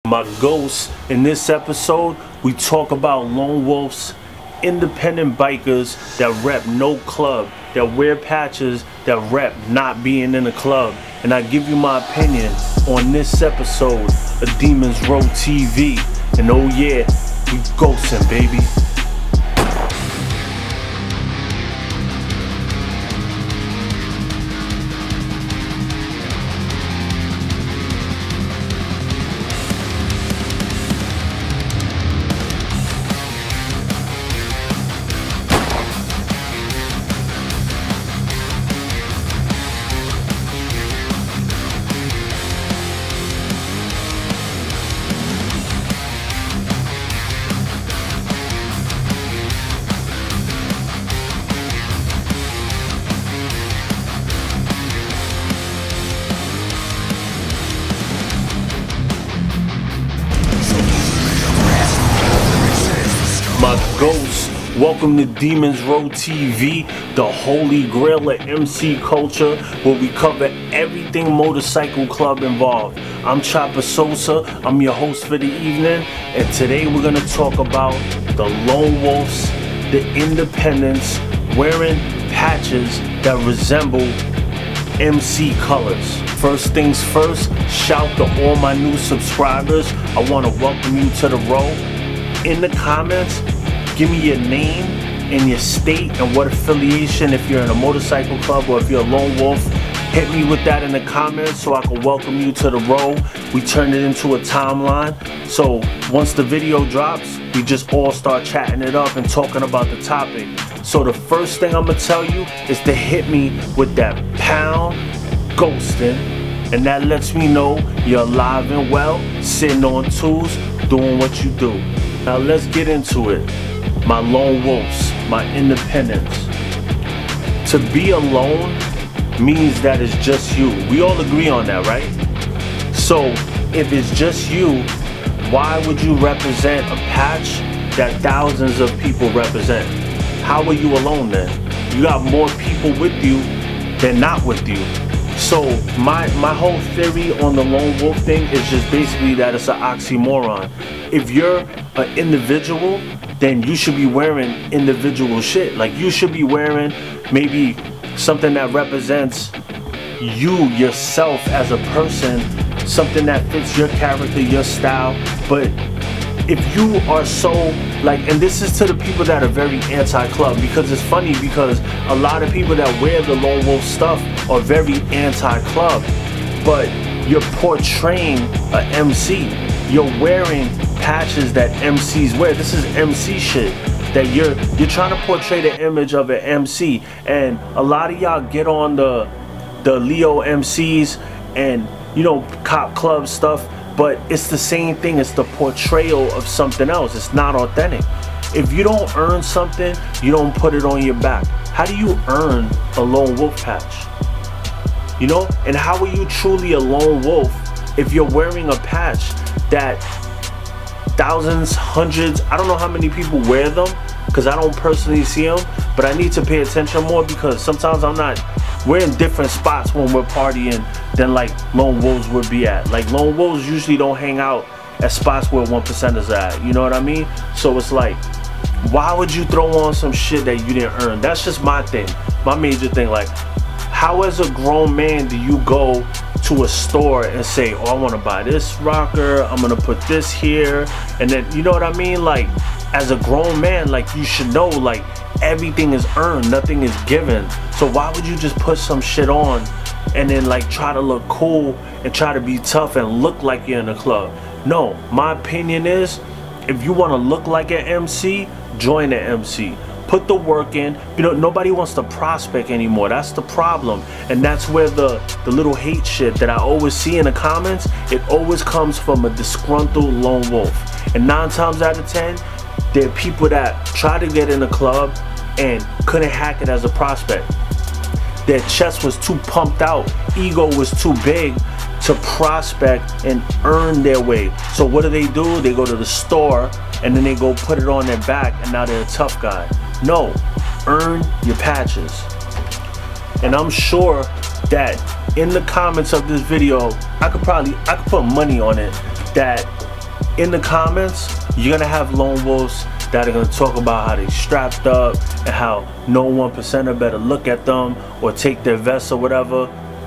My ghost. In this episode, we talk about lone wolves, independent bikers that rep no club, that wear patches, that rep not being in a club. And I give you my opinion on this episode of Demons Row TV. And oh yeah, we ghosting, baby. My ghosts, welcome to Demons Row TV, the holy grail of MC culture, where we cover everything motorcycle club involved. I'm Chopper Sosa, I'm your host for the evening, and today we're gonna talk about the lone wolves, the independents, wearing patches that resemble MC colors. First things first, shout to all my new subscribers. I wanna welcome you to the row. In the comments, give me your name and your state and what affiliation, if you're in a motorcycle club or if you're a lone wolf. Hit me with that in the comments so I can welcome you to the row. We turn it into a timeline. So once the video drops, we just all start chatting it up and talking about the topic. So the first thing I'm gonna tell you is to hit me with that pound ghosting. And that lets me know you're alive and well, sitting on twos, doing what you do. Now let's get into it. My lone wolves, my independents. To be alone means that it's just you. We all agree on that, right? So if it's just you, why would you represent a patch that thousands of people represent? How are you alone then? You got more people with you than not with you. So my whole theory on the lone wolf thing is just basically that it's an oxymoron. If you're an individual, then you should be wearing individual shit. Like you should be wearing maybe something that represents you, yourself as a person, something that fits your character, your style. But if you are so like, and this is to the people that are very anti-club, because it's funny because a lot of people that wear the lone wolf stuff are very anti-club, but you're portraying a MC. You're wearing patches that MCs wear. This is MC shit. That you're trying to portray the image of an MC, and a lot of y'all get on the Leo MCs and cop club stuff, but it's the same thing. It's the portrayal of something else. It's not authentic. If you don't earn something, you don't put it on your back. How do you earn a lone wolf patch? And how are you truly a lone wolf if you're wearing a patch that thousands, hundreds, I don't know how many people wear them because I don't personally see them, but I need to pay attention more because sometimes we're in different spots when we're partying than like lone wolves would be at. Like lone wolves usually don't hang out at spots where 1%ers are at, you know what I mean? So it's like, why would you throw on some shit that you didn't earn? That's just my thing, my major thing. Like, how as a grown man do you go to a store and say, oh, I want to buy this rocker, I'm gonna put this here, and then, you know what I mean? Like, as a grown man, like, you should know, like, everything is earned, nothing is given. So why would you just put some shit on and then like try to look cool and try to be tough and look like you're in a club? No, my opinion is, if you want to look like an MC, join an MC. Put the work in. Nobody wants to prospect anymore. That's the problem. And that's where the little hate shit that I always see in the comments, it always comes from a disgruntled lone wolf. And 9 times out of 10, there are people that try to get in a club and couldn't hack it as a prospect. Their chest was too pumped out. Ego was too big to prospect and earn their way. So what do? They go to the store and then they go put it on their back and now they're a tough guy. No, earn your patches. And I'm sure that in the comments of this video, I could put money on it that in the comments, you're gonna have lone wolves that are gonna talk about how they strapped up and how no 1%er better look at them or take their vests or whatever.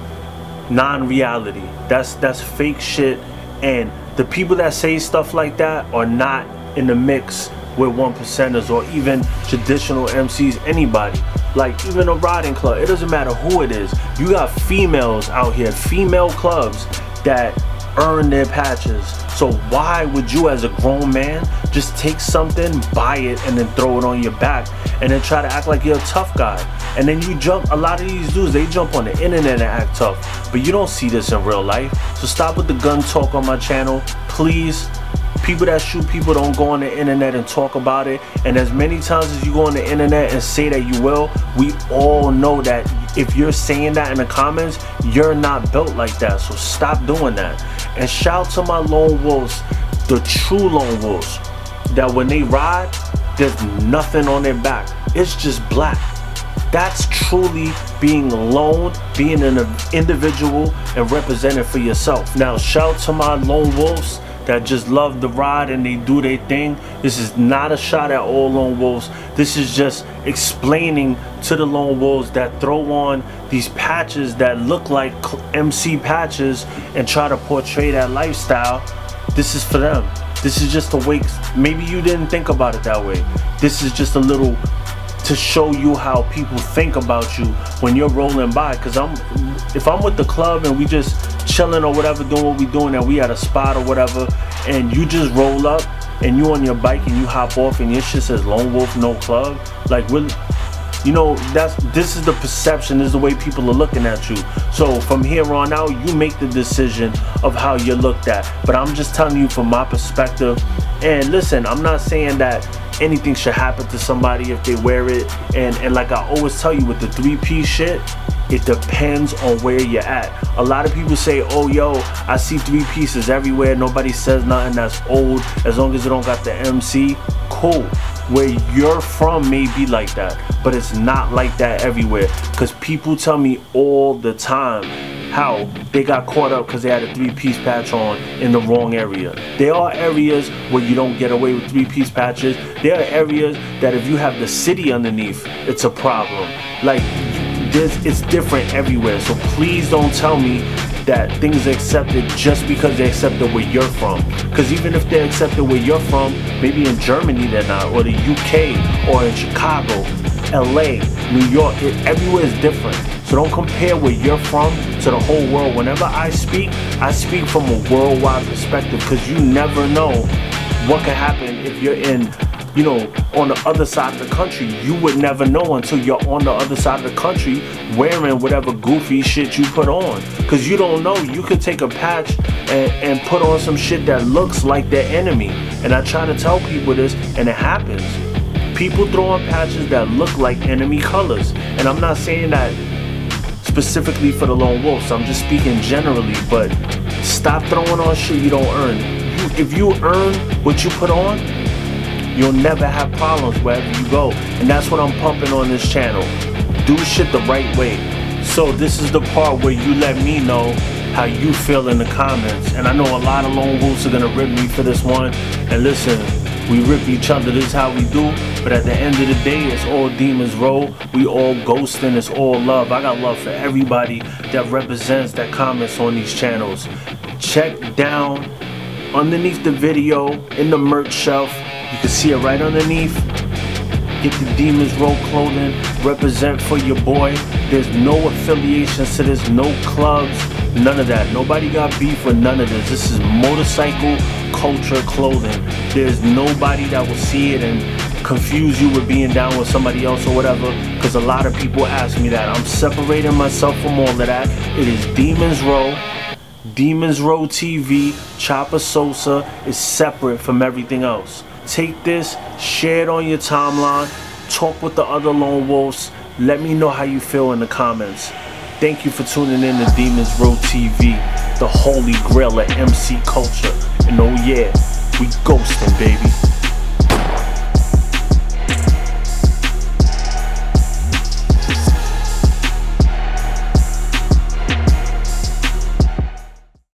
Non-reality. That's fake shit, and the people that say stuff like that are not in the mix with 1%ers or even traditional MCs, anybody. Like even a riding club, it doesn't matter who it is. You got females out here, female clubs that earn their patches. So why would you as a grown man just take something, buy it, and then throw it on your back and then try to act like you're a tough guy? And then you jump, a lot of these dudes, they jump on the internet and act tough, but you don't see this in real life. So stop with the gun talk on my channel, please. People that shoot people don't go on the internet and talk about it. And as many times as you go on the internet and say that you will, we all know that if you're saying that in the comments, you're not built like that. So stop doing that. And shout to my lone wolves, the true lone wolves, that when they ride, there's nothing on their back. It's just black. That's truly being alone, being an individual and representing for yourself. Now shout to my lone wolves that just love the ride and they do their thing. This is not a shot at all lone wolves. This is just explaining to the lone wolves that throw on these patches that look like MC patches and try to portray that lifestyle. This is for them. This is just a way. Maybe you didn't think about it that way. This is just a little to show you how people think about you when you're rolling by. Because if I'm with the club and we just chilling or whatever, doing what we doing, and we at a spot or whatever, and you just roll up and you on your bike and you hop off and your shit says lone wolf no club, like, really, you know, this is the perception, this is the way people are looking at you. So from here on out, you make the decision of how you're looked at. But I'm just telling you from my perspective. And listen, I'm not saying that anything should happen to somebody if they wear it. And like I always tell you with the 3-piece shit, it depends on where you're at. A lot of people say, oh yo, I see 3 pieces everywhere, nobody says nothing, that's old, as long as it don't got the MC. Cool. Where you're from may be like that, but it's not like that everywhere. Because people tell me all the time how they got caught up because they had a 3-piece patch on in the wrong area. There are areas where you don't get away with 3-piece patches. There are areas that if you have the city underneath, it's a problem. Like, it's different everywhere. So please don't tell me that things are accepted just because they're accepted where you're from. Because even if they're accepted where you're from, maybe in Germany they're not, or the UK, or in Chicago, LA, New York, everywhere is different. So don't compare where you're from to the whole world. Whenever I speak from a worldwide perspective, because you never know what can happen if you're in, you know, on the other side of the country. You would never know until you're on the other side of the country wearing whatever goofy shit you put on. Because you don't know, you could take a patch and put on some shit that looks like their enemy. And I try to tell people this, and it happens. People throw on patches that look like enemy colors. And I'm not saying that specifically for the lone wolves, I'm just speaking generally. But stop throwing on shit you don't earn. If you earn what you put on, you'll never have problems wherever you go. And that's what I'm pumping on this channel. Do shit the right way. So this is the part where you let me know how you feel in the comments. And I know a lot of lone wolves are gonna rip me for this one. And listen, we rip each other, this is how we do. But at the end of the day, it's all Demons Row. We all ghosting, it's all love. I got love for everybody that represents, that comments on these channels. Check down underneath the video in the merch shelf. You can see it right underneath. Get the Demons Row clothing. Represent for your boy. There's no affiliations to this, no clubs, none of that. Nobody got beef with none of this. This is motorcycle culture clothing. There's nobody that will see it and confuse you with being down with somebody else or whatever. Because a lot of people ask me that. I'm separating myself from all of that. It is Demons Row. Demons Row TV. Chopper Sosa is separate from everything else. Take this, share it on your timeline, talk with the other lone wolves, let me know how you feel in the comments. Thank you for tuning in to Demons Row TV, the holy grail of MC culture. And oh yeah, we ghosting, baby.